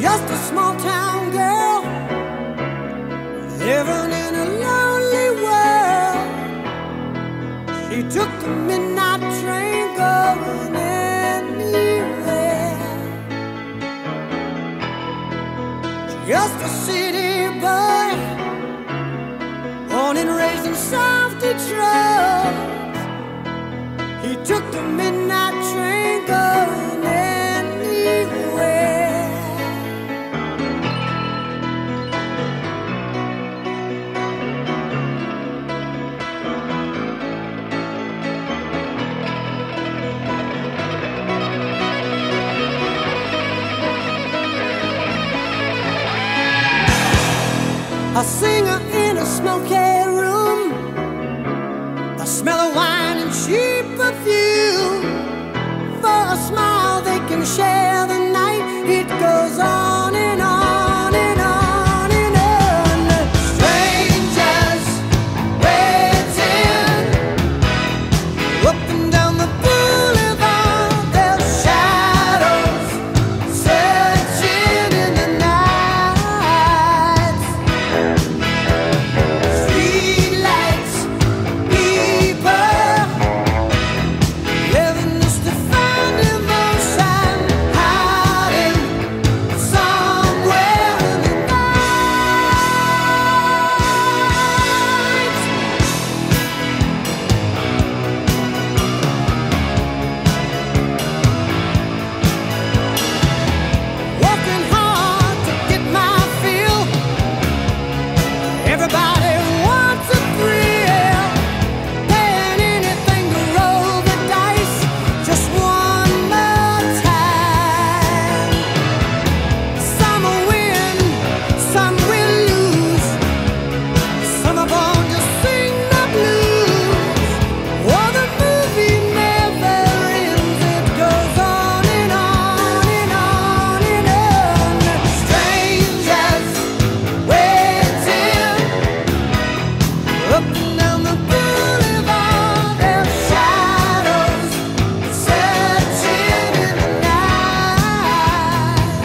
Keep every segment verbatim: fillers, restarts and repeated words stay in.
just a small town girl living in a lonely world. She took the midnight train going anywhere. Just a city boy, born and raised in South Detroit. He took the midnight train going anywhere. A singer in a smoky room, the smell of wine and cheap perfume. For a smile they can share the night. It goes on and on and on and on. Strangers waiting up and down the boulevard, their shadows searching in the night. Streetlights, people living just to find emotion, hiding somewhere in the night. Working hard to get my fill. Everybody wants a thrill, paying anything to roll the dice just one more time. Some will win, some will lose. Some are born to sing the blues. Oh, the movie never ends. It goes on and on and on and on. Strangers waiting up and down the boulevard, their shadows searching in the night.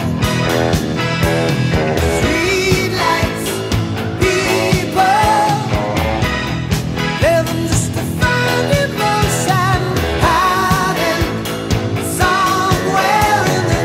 Streetlights, people living just to find emotion, hiding somewhere in the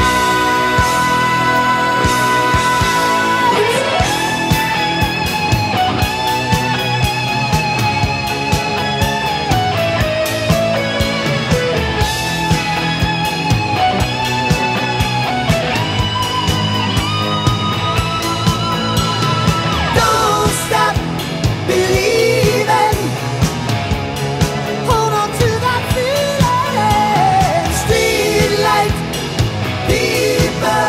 Don't stop believing. Hold on to that feeling. Streetlight people.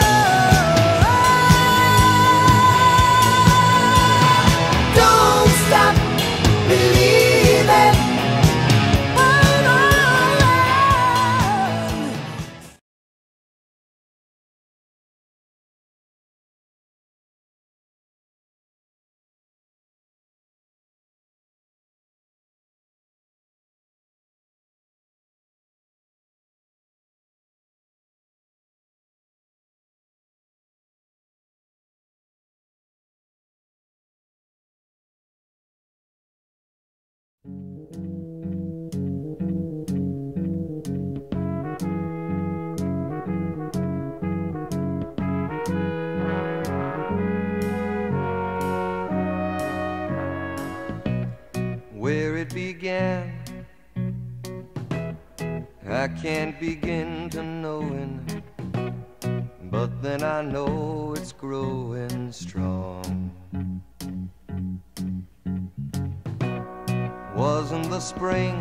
Don't stop believing. Hold on. Where it began, I can't begin to knowing, but then I know it's growing strong. Wasn't the spring,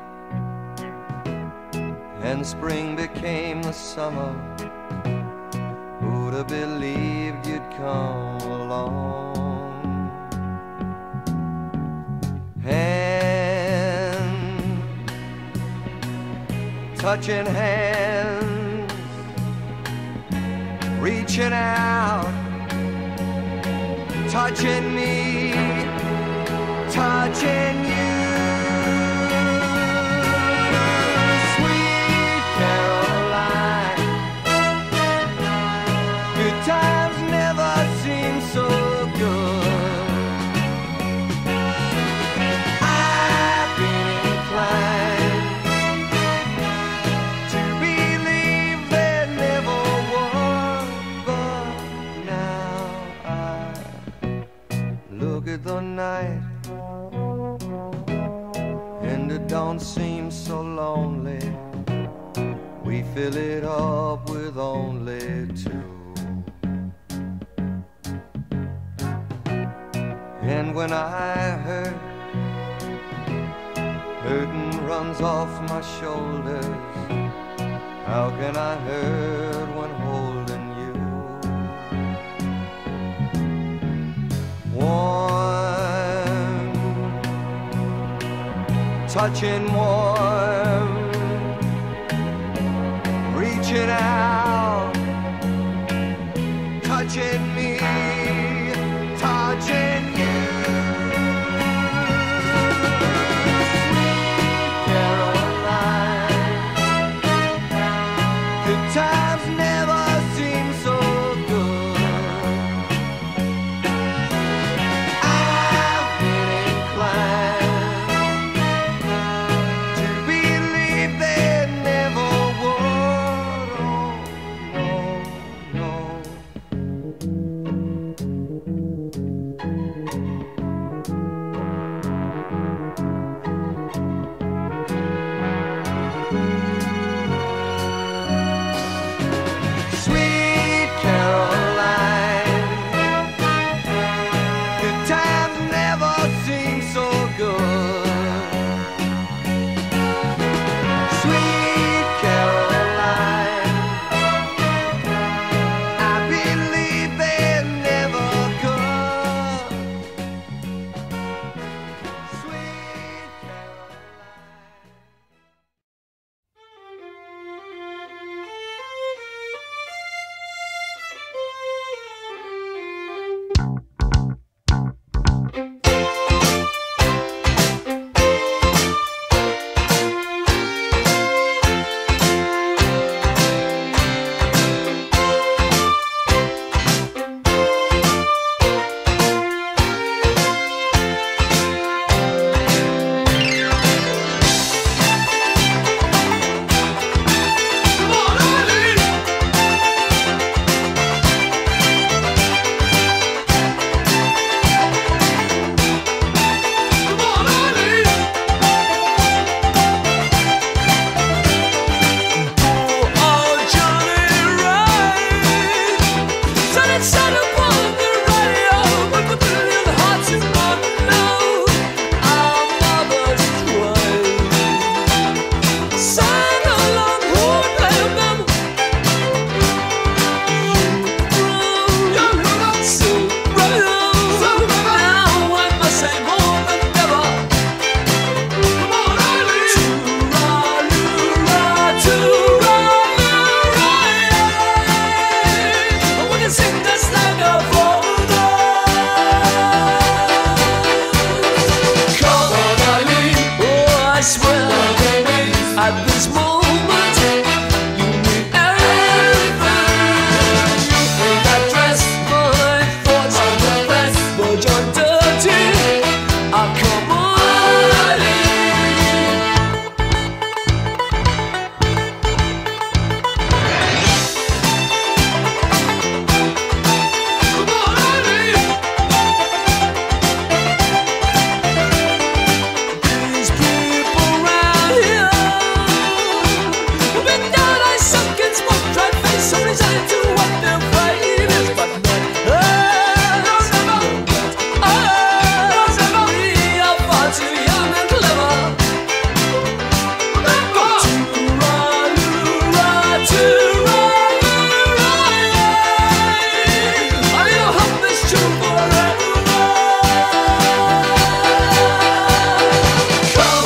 and spring became the summer. Who'd have believed you'd come along? Hand, touching hands, reaching out, touching me, touching you. Sweet Caroline, good time. up with only two. And when I hurt, hurting runs off my shoulders. How can I hurt when holding you? Warm, touching warm, reaching out, touching me, touching you. Times never seem so good. I've been inclined to believe they never would. Oh, no,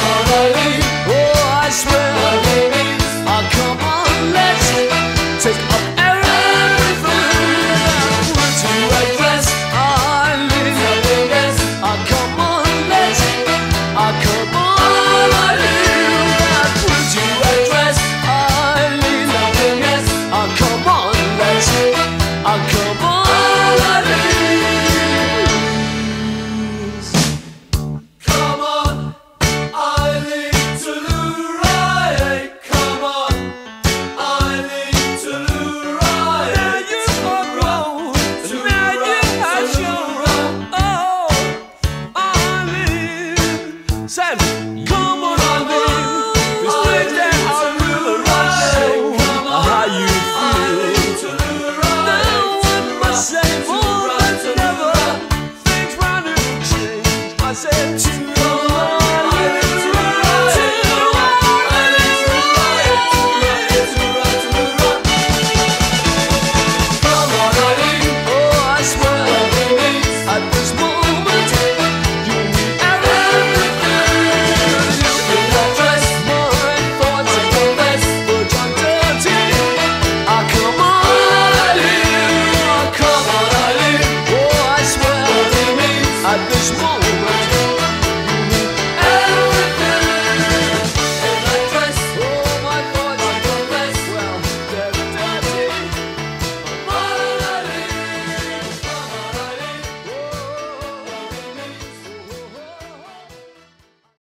take